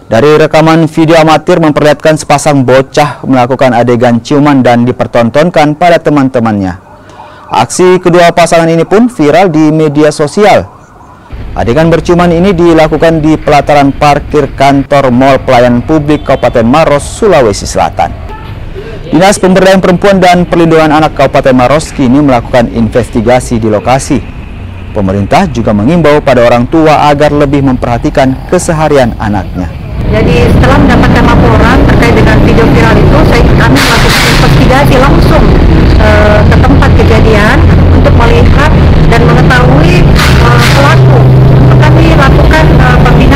Dari rekaman video amatir memperlihatkan sepasang bocah melakukan adegan ciuman dan dipertontonkan pada teman-temannya. Aksi kedua pasangan ini pun viral di media sosial. Adegan berciuman ini dilakukan di pelataran parkir kantor Mall Pelayanan Publik Kabupaten Maros, Sulawesi Selatan. Dinas Pemberdayaan Perempuan dan Perlindungan Anak Kabupaten Maros kini melakukan investigasi di lokasi. Pemerintah juga mengimbau pada orang tua agar lebih memperhatikan keseharian anaknya. Jadi setelah mendapatkan laporan terkait dengan video viral itu, kami melakukan investigasi langsung ke tempat kejadian untuk melihat dan mengetahui pelaku. Kami lakukan pembinaan